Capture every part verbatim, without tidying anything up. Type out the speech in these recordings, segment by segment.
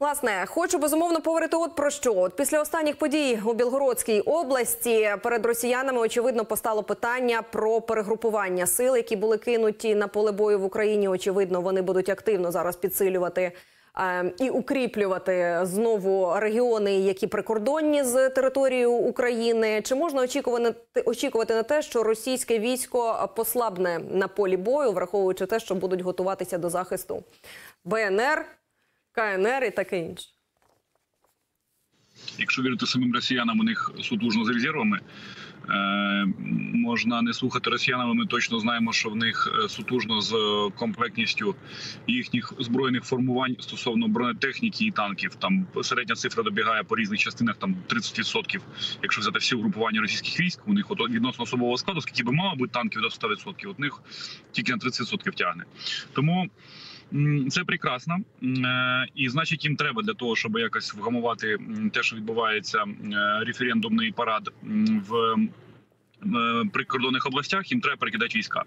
Власне, хочу безумовно поговорити от про що. От після останніх подій у Білгородській області перед росіянами, очевидно, постало питання про перегрупування сил, які були кинуті на поле бою в Україні. Очевидно, вони будуть активно зараз підсилювати е, і укріплювати знову регіони, які прикордонні з територією України. Чи можна очікувати, очікувати на те, що російське військо послабне на полі бою, враховуючи те, що будуть готуватися до захисту Б Н Р, К Н Р і таке інше? Якщо вірити самим росіянам, у них сутужно з резервами. Е, можна не слухати росіян, але ми точно знаємо, що в них сутужно з комплектністю їхніх збройних формувань стосовно бронетехніки і танків. Там середня цифра добігає по різних частинах там тридцять відсотків. Якщо взяти всі угрупування російських військ, у них от, відносно особового складу, скільки би мало бути танків до ста відсотків, от них тільки на тридцять відсотків тягне. Тому це прекрасно, і значить їм треба для того, щоб якось вгамувати те, що відбувається референдумний парад в прикордонних областях, їм треба перекидати війська.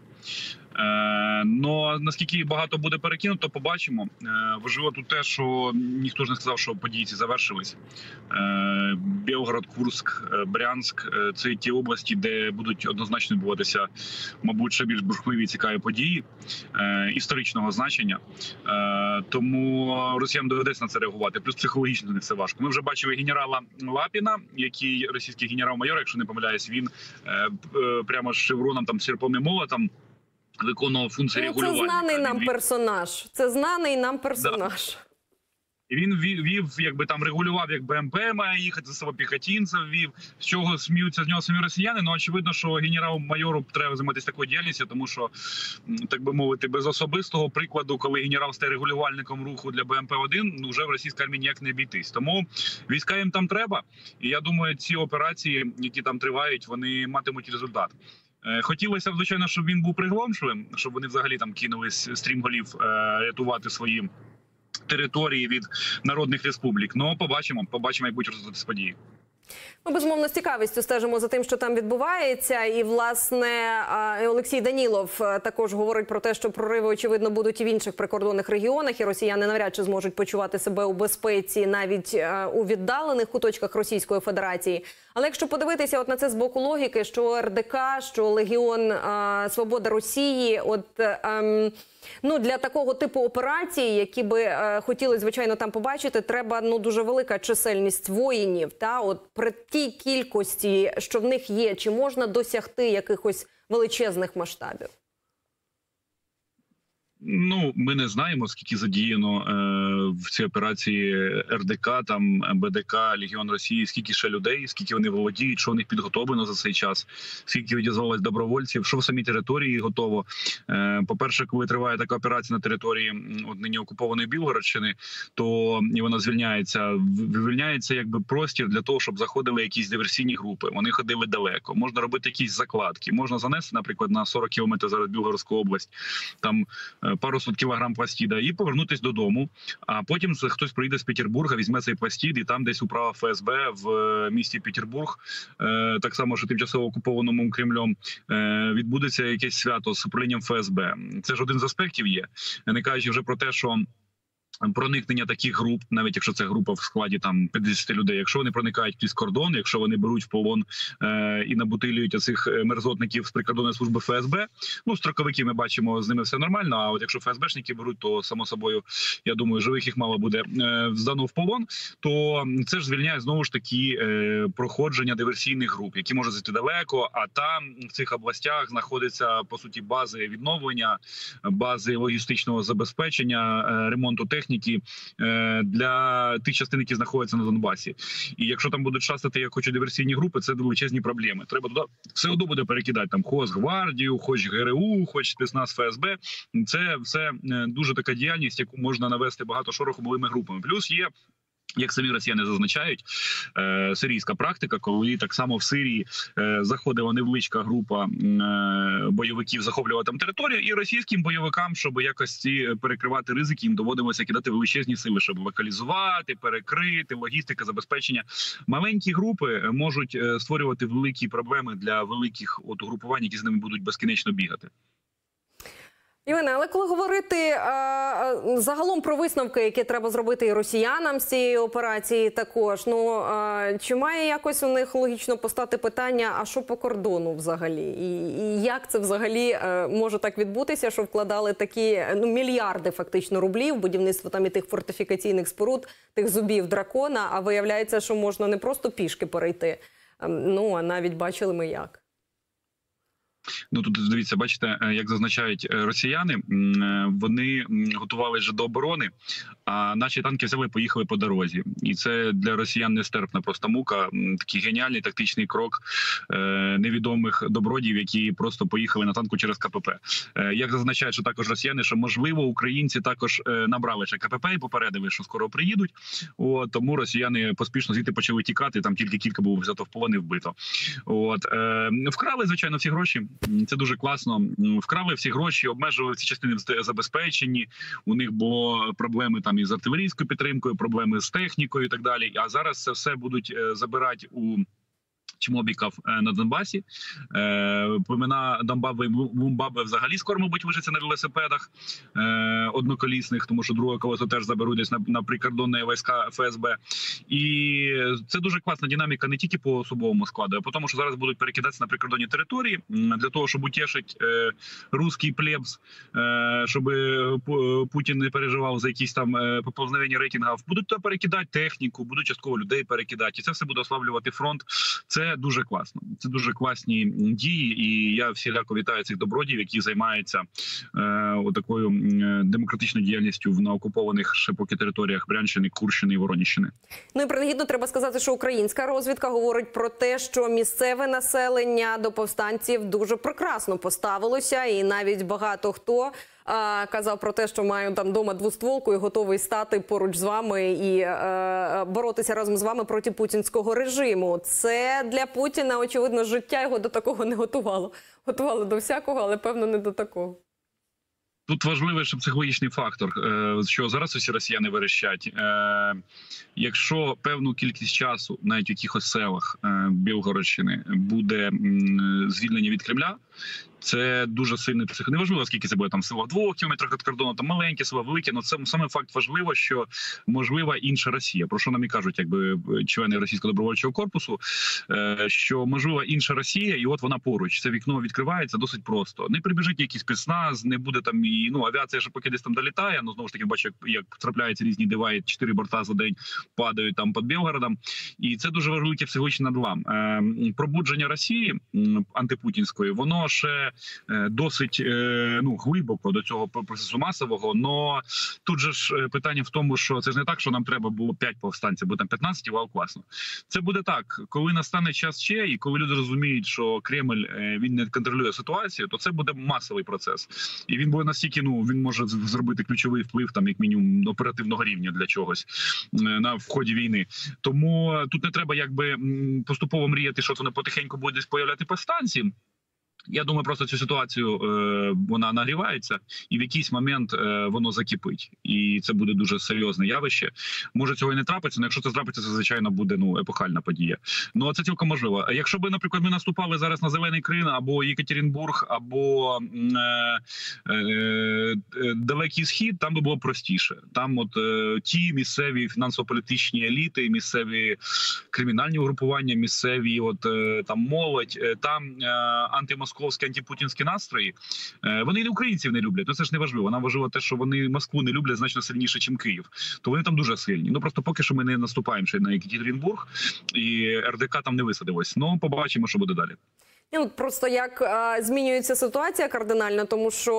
Но наскільки багато буде перекинуто, побачимо. Важливо тут те, що ніхто ж не сказав, що події ці завершились. Білгород, Курськ, Брянськ – це ті області, де будуть однозначно відбуватися, мабуть, ще більш бурхливі і цікаві події історичного значення. Тому росіянам доведеться на це реагувати. Плюс психологічно не все важко. Ми вже бачили генерала Лапіна, який російський генерал-майор, якщо не помиляюсь, він прямо з шевроном, там, серпом і молотом виконував функції ну, регулювання. Це знаний нам персонаж. Це знаний нам персонаж. Да. І він вів, вів, якби там регулював, як Б М П має їхати, за собою піхотинців вів, з чого сміються з нього самі росіяни. Ну, очевидно, що генерал-майору треба займатися такою діяльністю, тому що, так би мовити, без особистого прикладу, коли генерал стає регулювальником руху для Б М П один, ну, вже в російській армії ніяк не обійтись. Тому війська їм там треба, і я думаю, ці операції, які там тривають, вони матимуть результат. Хотілося б, звичайно, щоб він був приголомшливим, щоб вони взагалі там кинулись стрімголів рятувати свої території від народних республік. Ну, побачимо, побачимо, як будуть розвиватися події. Ми, безумовно, з цікавістю стежимо за тим, що там відбувається. І, власне, Олексій Данілов також говорить про те, що прориви, очевидно, будуть і в інших прикордонних регіонах, і росіяни навряд чи зможуть почувати себе у безпеці навіть у віддалених куточках Російської Федерації. Але якщо подивитися от на це з боку логіки, що Р Д К, що Легіон а, Свобода Росії, от ем, ну, для такого типу операцій, які би е, хотіли, звичайно, там побачити, треба ну, дуже велика чисельність воїнів. Та? От при тій кількості, що в них є, чи можна досягти якихось величезних масштабів? Ну, ми не знаємо, скільки задіяно е, в цій операції Р Д К, там, Б Д К, Легіон Росії, скільки ще людей, скільки вони володіють, що в них підготовлено за цей час, скільки відізвалось добровольців, що в самій території готово. Е, по-перше, коли триває така операція на території от, нині окупованої Білгородщини, то і вона звільняється, вивільняється якби простір для того, щоб заходили якісь диверсійні групи. Вони ходили далеко. Можна робити якісь закладки. Можна занести, наприклад, на сорок кілометрів зараз Білгородську область, там пару сот кілограм пластіда і повернутися додому. А потім хтось приїде з Петербурга, візьме цей пластід і там десь управа Ф С Б в місті Петербург, так само, що тимчасово окупованому Кремлем, відбудеться якесь свято з управлінням Ф С Б. Це ж один з аспектів є. Не кажучи вже про те, що проникнення таких груп, навіть якщо це група в складі там п'ятдесят людей, якщо вони проникають крізь кордон, якщо вони беруть в полон е, і набутилюють оцих мерзотників з прикордонної служби Ф С Б, ну, строковики ми бачимо, з ними все нормально, а от якщо Ф С Бшники беруть, то, само собою, я думаю, живих їх мало буде е, здано в полон, то це ж звільняє, знову ж таки, е, проходження диверсійних груп, які можуть зайти далеко, а там, в цих областях, знаходяться, по суті, бази відновлення, бази логістичного забезпечення, е, ремонту техніки, для тих частин, які знаходяться на Донбасі. І якщо там будуть шастати, як хочуть диверсійні групи, це величезні проблеми. Треба туди все одно буде перекидати там Хозгвардію, хоч Г Р У, хоч спецназ Ф С Б. Це все дуже така діяльність, яку можна навести багато шороху малими групами. Плюс є, як самі росіяни зазначають, е, сирійська практика, коли так само в Сирії е, заходила невеличка група е, бойовиків, захоплювала там територію, і російським бойовикам, щоб якось ці перекривати ризики, їм доводилося кидати величезні сили, щоб локалізувати, перекрити, логістика, забезпечення. Маленькі групи можуть е, створювати великі проблеми для великих от, угрупувань, які з ними будуть безкінечно бігати. Іване, але коли говорити е, е, загалом про висновки, які треба зробити і росіянам з цієї операції також, ну е, чи має якось у них логічно постати питання, а що по кордону взагалі? І, і як це взагалі е, може так відбутися, що вкладали такі ну, мільярди фактично рублів в будівництво там і тих фортифікаційних споруд, тих зубів дракона, а виявляється, що можна не просто пішки перейти, е, ну а навіть бачили ми як. Ну тут дивіться, бачите, як зазначають росіяни, вони готувалися вже до оборони, а наші танки взяли і поїхали по дорозі. І це для росіян нестерпна просто мука. Такий геніальний тактичний крок невідомих добродіїв, які просто поїхали на танку через КПП. Як зазначають, що також росіяни, що можливо українці також набрали ще КПП і попередили, що скоро приїдуть. От, тому росіяни поспішно звідти почали тікати. Там тільки кілька було взято в полон і вбито. От вкрали, звичайно, всі гроші. Це дуже класно. Вкрали всі гроші, обмежували ці частини в забезпеченні. У них було проблеми там із артилерійською підтримкою, проблеми з технікою і так далі. А зараз це все будуть забирати у чмобіків на Донбасі. Племена Донбаби і Мумбаби взагалі скоро, мабуть, лишаться на велосипедах одноколісних, тому що друге колесо теж заберуть десь на, на прикордонні війська Ф С Б. І це дуже класна динаміка не тільки по особовому складу, а по тому, що зараз будуть перекидатися на прикордонні території для того, щоб утішити русський плебс, щоб Путін не переживав за якісь там поповнення рейтингів. Будуть то перекидати техніку, будуть частково людей перекидати. І це все буде ослаблювати фронт. Це дуже класно. Це дуже класні дії, і я всіляко вітаю цих добродіїв, які займаються е, такою демократичною діяльністю на окупованих ще поки територіях Брянщини, Курщини і Воронівщини. Ну і принагідно треба сказати, що українська розвідка говорить про те, що місцеве населення до повстанців дуже прекрасно поставилося, і навіть багато хто А, казав про те, що маю там дома двостволку і готовий стати поруч з вами і е, боротися разом з вами проти путінського режиму. Це для Путіна, очевидно, життя його до такого не готувало. Готувало до всякого, але, певно, не до такого. Тут важливий ще психологічний фактор, що зараз усі росіяни верещать. Якщо певну кількість часу, навіть в якихось селах Білгородщини, буде звільнення від Кремля, це дуже сильний псих. Неважливо, скільки це буде там село в двох кілометрах від кордону, там маленьке село, велике, але це саме факт важливо, що можлива інша Росія. Про що нам і кажуть, якби члени Російського добровольчого корпусу, що можлива інша Росія, і от вона поруч. Це вікно відкривається досить просто. Не прибіжить якийсь спецназ, не буде там і ну авіація ж поки десь там долітає. Ну знову ж таки бачу, як, як трапляються різні дива, і чотири борта за день падають там під Білгородом. І це дуже важливий психологічний надлам. Пробудження Росії антипутінської, воно ще досить ну глибоко до цього процесу масового. Но тут же ж питання в тому, що це ж не так, що нам треба було п'ять повстанців, бо там п'ятнадцять, вау, класно. Це буде так, коли настане час ще, і коли люди розуміють, що Кремль він не контролює ситуацію, то це буде масовий процес. І він буде настільки, ну він може зробити ключовий вплив, там як мінімум оперативного рівня для чогось на в ході війни. Тому тут не треба якби поступово мріяти, що вони потихеньку будуть десь появляти повстанці. Я думаю, просто цю ситуацію е, вона нагрівається, і в якийсь момент е, воно закипить. І це буде дуже серйозне явище. Може, цього і не трапиться, але якщо це трапиться, це, звичайно, буде ну епохальна подія. Ну, це цілком можливо. А якщо б, наприклад, ми наступали зараз на Зелений Крин, або Єкатеринбург, або е, е, е, Далекий Схід, там би було простіше. Там от е, ті місцеві фінансово-політичні еліти, місцеві кримінальні угрупування, місцеві от е, там молодь, е, там е, антимосковські московські антипутінські настрої, вони і українців не люблять. Ну це ж не важливо. Нам важливо те, що вони Москву не люблять значно сильніше, ніж Київ. То вони там дуже сильні. Ну просто поки що ми не наступаємо ще на Єкатеринбург, і Ер Де Ка там не висадилось. Ну побачимо, що буде далі. Ну, просто як а, змінюється ситуація кардинально, тому що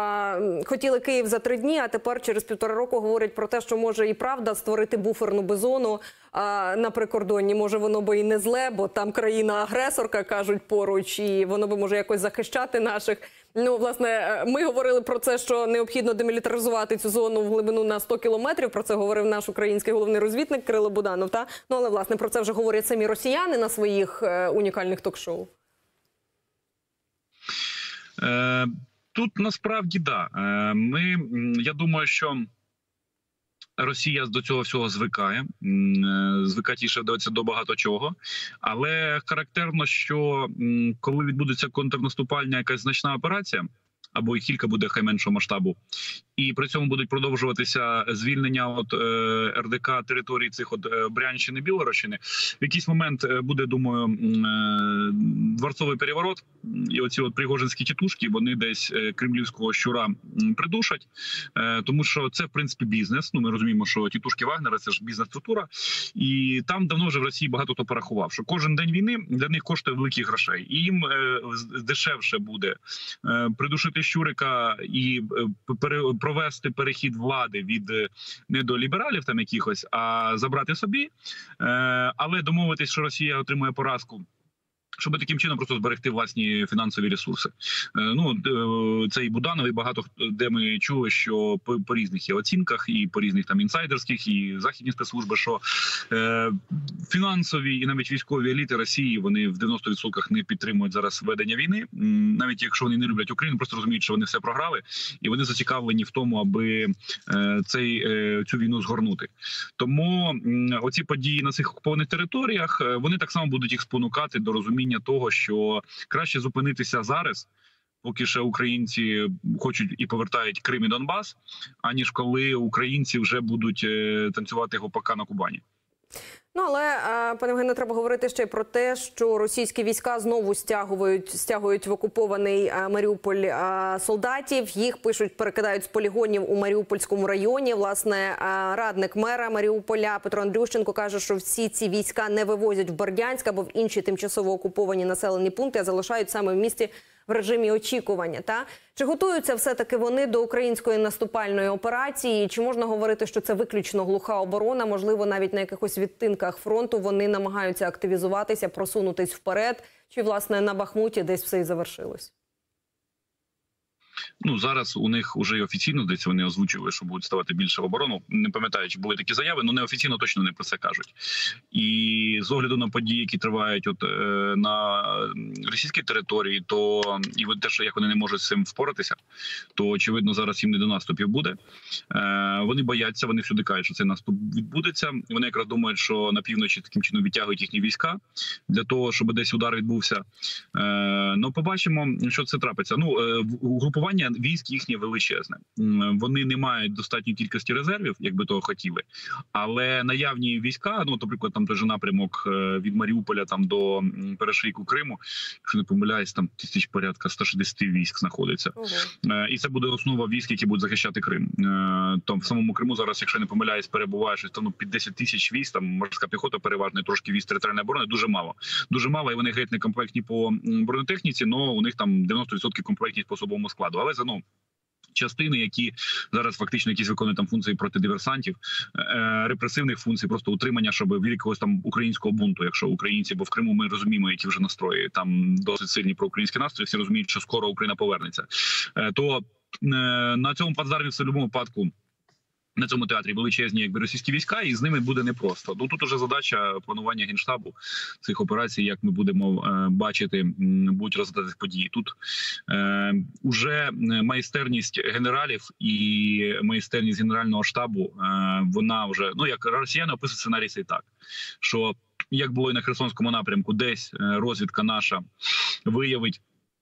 а, хотіли Київ за три дні, а тепер через півтора року говорять про те, що може і правда створити буферну безону а, на прикордонні. Може воно би і не зле, бо там країна-агресорка, кажуть, поруч, і воно би може якось захищати наших. Ну, власне, ми говорили про це, що необхідно демілітаризувати цю зону в глибину на сто кілометрів. Про це говорив наш український головний розвідник Кирило Буданов. Та? Ну, але, власне, про це вже говорять самі росіяни на своїх е, унікальних ток-шоу. Тут насправді да. Ми, я думаю, що Росія до цього всього звикає, звикатіше вдається до багато чого, але характерно, що коли відбудеться контрнаступальна якась значна операція, або і кілька буде хай меншого масштабу. І при цьому будуть продовжуватися звільнення от е, РДК території цих от е, Брянщини, Білгородщини. В якийсь момент буде, думаю, е, дворцовий переворот, і оці от пригожинські тітушки, вони десь е, кремлівського щура придушать, е, тому що це, в принципі, бізнес. Ну, ми розуміємо, що тітушки Вагнера – це ж бізнес-структура, і там давно вже в Росії багато хто порахував, що кожен день війни для них коштує великих грошей. І їм е, дешевше буде е, придушити щурика і е, пере, провести перехід влади від е, не до лібералів там якихось, а забрати собі. Е, але домовитись, що Росія отримує поразку, щоб таким чином просто зберегти власні фінансові ресурси. Ну, це і Буданов, і багато де ми чули, що по, по різних є оцінках, і по різних там інсайдерських, і західні спецслужби, що е, фінансові і навіть військові еліти Росії, вони в дев'яносто відсотків не підтримують зараз ведення війни. Навіть якщо вони не люблять Україну, просто розуміють, що вони все програли, і вони зацікавлені в тому, аби е, цей, е, цю війну згорнути. Тому е, оці події на цих окупованих територіях, е, вони так само будуть їх спонукати до розуміння того, що краще зупинитися зараз, поки ще українці хочуть і повертають Крим і Донбас, аніж коли українці вже будуть танцювати гопака на Кубані. Ну, але, пане Євгене, треба говорити ще й про те, що російські війська знову стягують, стягують в окупований Маріуполь солдатів. Їх, пишуть, перекидають з полігонів у Маріупольському районі. Власне, радник мера Маріуполя Петро Андрющенко каже, що всі ці війська не вивозять в Бердянськ або в інші тимчасово окуповані населені пункти, а залишають саме в місті в режимі очікування. Та? Чи готуються все-таки вони до української наступальної операції? Чи можна говорити, що це виключно глуха оборона? Можливо, навіть на якихось відтинках фронту вони намагаються активізуватися, просунутись вперед? Чи, власне, на Бахмуті десь все і завершилось? Ну, зараз у них вже і офіційно, десь вони озвучили, що будуть ставати більше в оборону. Не пам'ятаю, чи були такі заяви, але неофіційно точно не про це кажуть. І з огляду на події, які тривають от, е, на російській території, то і те, що як вони не можуть з цим впоратися, то, очевидно, зараз їм не до наступів буде. Е, вони бояться, вони всюди кажуть, що цей наступ відбудеться. Вони якраз думають, що на півночі таким чином відтягують їхні війська для того, щоб десь удар відбувся. Е, ну, побачимо, що це трапиться. Ну, е, угрупування військ їхнє величезне. Вони не мають достатньої кількості резервів, як би того хотіли. Але наявні війська, ну, наприклад, там той же напрямок від Маріуполя там до перешийку Криму, якщо не помиляюсь, там тисяч порядка сто шістдесят військ знаходиться. Угу. І це буде основа військ, які будуть захищати Крим. Там в самому Криму зараз, якщо не помиляюсь, перебуває щось там ну, під десять тисяч військ, там морська піхота переважно, трошки військ територіальної оборони, дуже мало. Дуже мало, і вони геть не комплектні по бронетехніці, але у них там дев'яносто відсотків комплектність по особовому складу. Але за ну, частини, які зараз фактично якісь виконують там функції проти диверсантів, е, репресивних функцій, просто утримання, щоб від якогось там українського бунту, якщо українці, бо в Криму ми розуміємо, які вже настрої, там досить сильні проукраїнські настрої, всі розуміють, що скоро Україна повернеться. Е, то е, на цьому плацдармі в будь-якому випадку на цьому театрі величезні якби російські війська, і з ними буде непросто. Ну тут уже задача планування Генштабу цих операцій, як ми будемо е, бачити, будуть розвитати події. Тут е, уже майстерність генералів і майстерність Генерального штабу, е, вона вже, ну як росіяни описують сценарій цей так, що як було і на Херсонському напрямку, десь розвідка наша виявить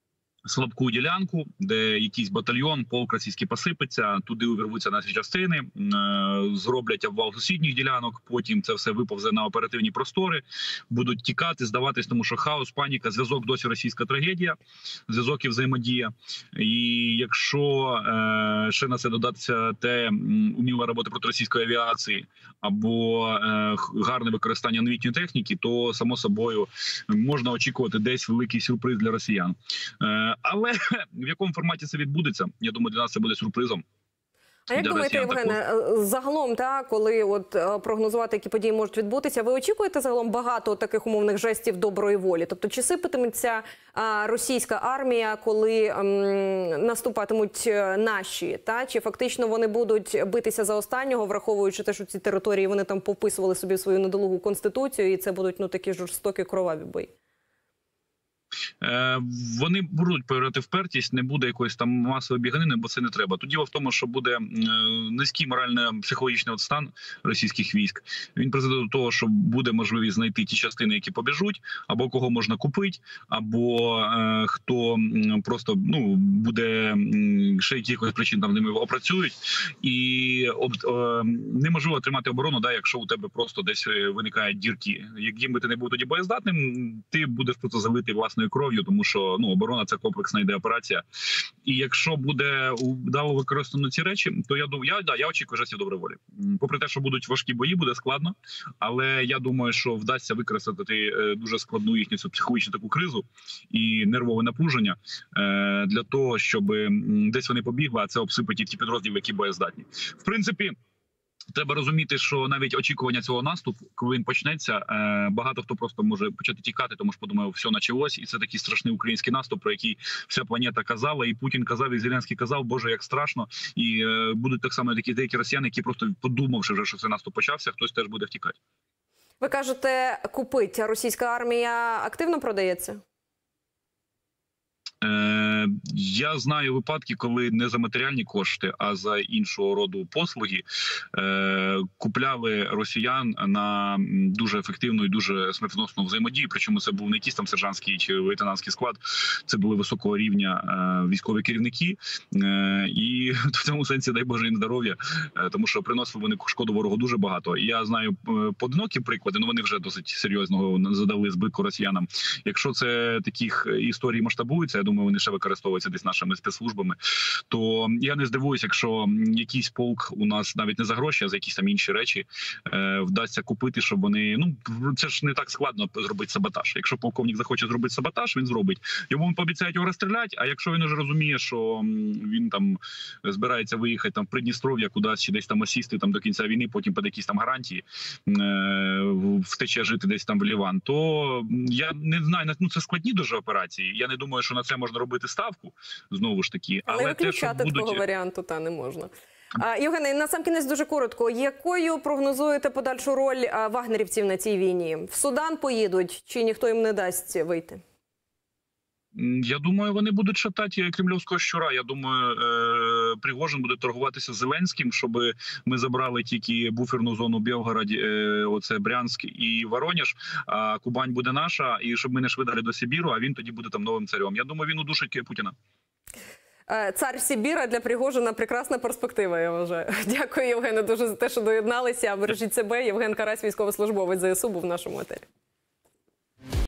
слабку ділянку, де якийсь батальйон, полк російський посипеться, туди увірвуться наші частини, зроблять обвал сусідніх ділянок, потім це все виповзе на оперативні простори, будуть тікати, здаватись, тому що хаос, паніка, зв'язок досі російська трагедія, зв'язок і взаємодія. І якщо е, ще на це додатися те уміла робота проти російської авіації або е, гарне використання новітньої техніки, то, само собою, можна очікувати десь великий сюрприз для росіян. Е, Але в якому форматі це відбудеться, я думаю, для нас це буде сюрпризом. А як думаєте, Євгене, загалом, та, коли от прогнозувати, які події можуть відбутися, ви очікуєте загалом багато таких умовних жестів доброї волі? Тобто, чи сипатиметься а, російська армія, коли м, наступатимуть наші? Та? Чи фактично вони будуть битися за останнього, враховуючи те, що ці території вони там пописували собі свою недолугу конституцію, і це будуть ну, такі жорстокі кроваві бої? Вони будуть проявляти впертість, не буде якоїсь там масової біганини, бо це не треба. Тоді в тому, що буде низький морально-психологічний стан російських військ. Він призведе до того, що буде можливість знайти ті частини, які побіжуть, або кого можна купити, або е, хто просто ну буде ще якихось причин там ними опрацюють, і об, е, неможливо тримати оборону, да, якщо у тебе просто десь виникають дірки. Яким би ти не був тоді боєздатним, ти будеш просто залитий власною кров'ю, тому що ну оборона це комплексна йде операція. І якщо буде вдало використано ці речі, то я думаю, я да я очікую жестів доброї волі. Попри те, що будуть важкі бої, буде складно, але я думаю, що вдасться використати дуже складну їхню цю психологічну таку кризу і нервове напруження е, для того, щоб десь вони побігли, а це обсипаті ті підрозділи, які боєздатні. В принципі, треба розуміти, що навіть очікування цього наступу, коли він почнеться, е, багато хто просто може почати тікати, тому що подумав, все почалось, і це такий страшний український наступ, про який вся планета казала, і Путін казав, і Зеленський казав, боже, як страшно, і е, будуть так само такі деякі росіяни, які просто подумавши вже, що цей наступ почався, хтось теж буде втікати. Ви кажете, купить. Російська армія активно продається? Е, я знаю випадки, коли не за матеріальні кошти, а за іншого роду послуги е, купляли росіян на дуже ефективну і дуже смертоносну взаємодію. Причому це був не якийсь там сержантський чи лейтенантський склад, це були високого рівня е, військові керівники. Е, і в цьому сенсі, дай Боже їм здоров'я, е, тому що приносили вони шкоду ворогу дуже багато. І я знаю е, поодинокі приклади, ну вони вже досить серйозного задали збитку росіянам. Якщо це таких історій масштабується, я думаю, вони ще використовуються десь нашими спецслужбами, то я не здивуюся, якщо якийсь полк у нас навіть не за гроші, а за якісь там інші речі е, вдасться купити, щоб вони, ну, це ж не так складно зробити саботаж. Якщо полковник захоче зробити саботаж, він зробить. Йому пообіцяють його розстріляти, а якщо він уже розуміє, що він там збирається виїхати там в Придністров'я кудись, чи десь там осісти там до кінця війни, потім під якісь там гарантії е, втече жити десь там в Ліван, то я не знаю, ну це складні дуже операції. Я не думаю, що на це можна робити ставку, знову ж таки. Але, але виключати будуть... такого варіанту та не можна. А, Євгене, насамкінець дуже коротко. Якою прогнозуєте подальшу роль а, вагнерівців на цій війні? В Судан поїдуть, чи ніхто їм не дасть вийти? Я думаю, вони будуть шатати кремлівського щура. Я думаю, е Пригожин буде торгуватися з Зеленським, щоб ми забрали тільки буферну зону Білгород, е оце Брянськ і Воронеж, а Кубань буде наша, і щоб ми не швидали до Сибіру, а він тоді буде там новим царем. Я думаю, він удушить Путіна. Цар Сибіра для Пригожина – прекрасна перспектива, я вважаю. Дякую, Євгене, дуже за те, що доєдналися. Бережіть себе. Євген Карась, військовослужбовець зе ес у, був в нашому етері.